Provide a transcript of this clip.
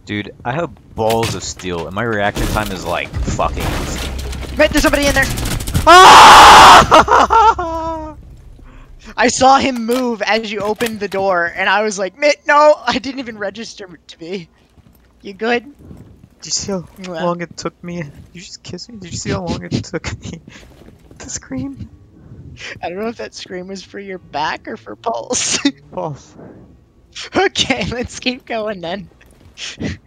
Dude, I have balls of steel, and my reaction time is like fucking insane. Mitt, there's somebody in there! Ah! I saw him move as you opened the door, and I was like, Mitt, no! I didn't even register to be. You good? Did you see how long it took me? You just kissed me? Did you see how long it took me to scream? I don't know if that scream was for your back or for Pulse. Both. Okay, let's keep going then.